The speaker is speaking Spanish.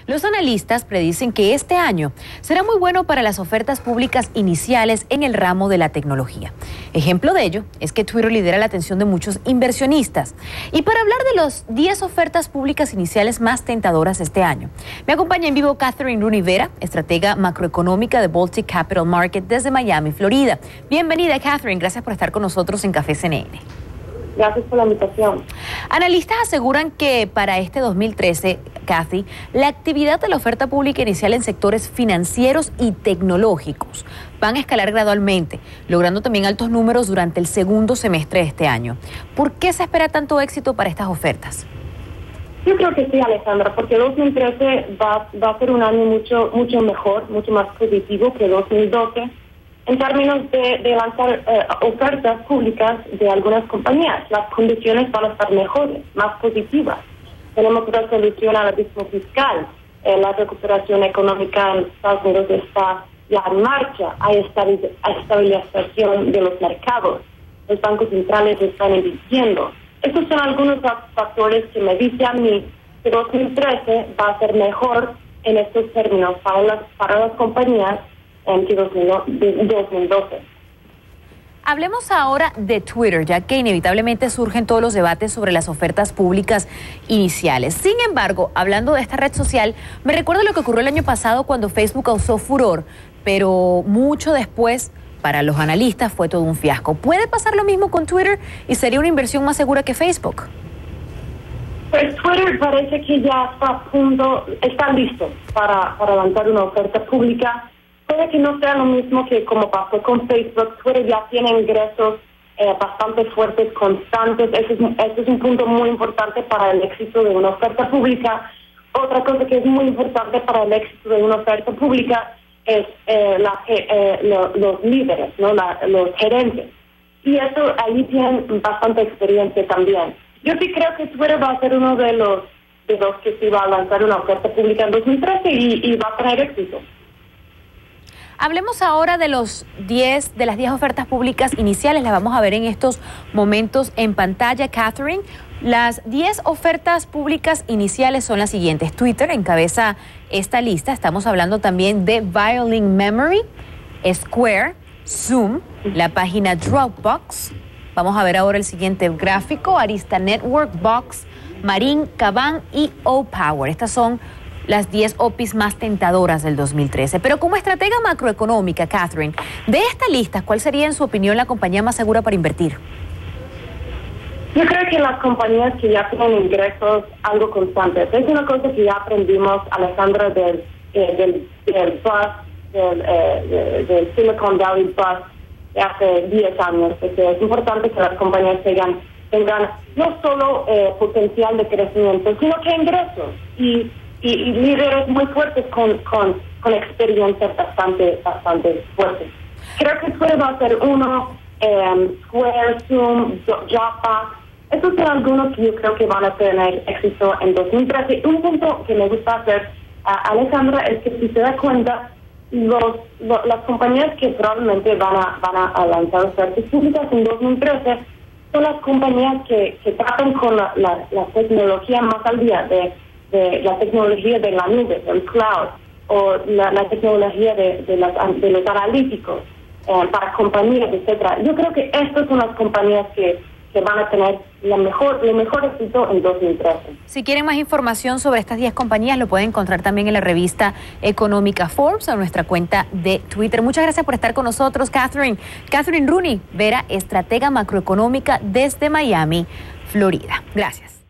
Los analistas predicen que este año será muy bueno para las ofertas públicas iniciales en el ramo de la tecnología. Ejemplo de ello es que Twitter lidera la atención de muchos inversionistas. Y para hablar de los 10 ofertas públicas iniciales más tentadoras este año, me acompaña en vivo Catherine Rooney Vera, estratega macroeconómica de Baltic Capital Market desde Miami, Florida. Bienvenida, Catherine. Gracias por estar con nosotros en Café CNN. Gracias por la invitación. Analistas aseguran que para este 2013, Cathy, la actividad de la oferta pública inicial en sectores financieros y tecnológicos van a escalar gradualmente, logrando también altos números durante el segundo semestre de este año. ¿Por qué se espera tanto éxito para estas ofertas? Yo creo que sí, Alejandra, porque 2013 va a ser un año mucho mejor, mucho más positivo que 2012. En términos de lanzar ofertas públicas de algunas compañías, las condiciones van a estar mejores, más positivas. Tenemos resolución al abismo fiscal, la recuperación económica en Estados Unidos está ya en marcha, hay estabilización de los mercados, los bancos centrales están invirtiendo. Estos son algunos factores que me dicen a mí que 2013 va a ser mejor en estos términos para las compañías en 2012. Hablemos ahora de Twitter, ya que inevitablemente surgen todos los debates sobre las ofertas públicas iniciales. Sin embargo, hablando de esta red social, me recuerda lo que ocurrió el año pasado cuando Facebook causó furor, pero mucho después, para los analistas, fue todo un fiasco. ¿Puede pasar lo mismo con Twitter y sería una inversión más segura que Facebook? Pues Twitter parece que ya está listo para lanzar una oferta pública. Puede que no sea lo mismo que como pasó con Facebook. Twitter ya tiene ingresos bastante fuertes, constantes. Ese es un punto muy importante para el éxito de una oferta pública. Otra cosa que es muy importante para el éxito de una oferta pública es los líderes, ¿no? Los gerentes. Y eso ahí tienen bastante experiencia también. Yo sí creo que Twitter va a ser uno de los que sí va a lanzar una oferta pública en 2013 y va a tener éxito. Hablemos ahora de las 10 ofertas públicas iniciales. Las vamos a ver en estos momentos en pantalla, Catherine. Las 10 ofertas públicas iniciales son las siguientes. Twitter encabeza esta lista. Estamos hablando también de Violin Memory, Square, Zoom, la página Dropbox. Vamos a ver ahora el siguiente gráfico. Arista Network, Box, Marin, Caban y O-Power. Estas son las 10 OPIs más tentadoras del 2013. Pero como estratega macroeconómica, Catherine, de esta lista, ¿cuál sería, en su opinión, la compañía más segura para invertir? Yo creo que las compañías que ya tienen ingresos algo constantes. Es una cosa que ya aprendimos, Alejandra, del Silicon Valley Bust de hace 10 años. Es importante que las compañías tengan no solo potencial de crecimiento, sino que ingresos y líderes muy fuertes con experiencia bastante fuertes. Creo que Twitter va a ser uno, Square, Zoom, Dropbox. Estos son algunos que yo creo que van a tener éxito en 2013. Un punto que me gusta hacer, Alejandra, es que si se da cuenta, las compañías que probablemente van a lanzar ofertas públicas en 2013 son las compañías que tratan con la tecnología más al día de la tecnología de la nube, del cloud, o la tecnología de los analíticos para compañías, etcétera. Yo creo que estas son las compañías que van a tener el mejor éxito en 2013. Si quieren más información sobre estas 10 compañías, lo pueden encontrar también en la revista económica Forbes o en nuestra cuenta de Twitter. Muchas gracias por estar con nosotros, Catherine. Catherine Rooney Vera, estratega macroeconómica desde Miami, Florida. Gracias.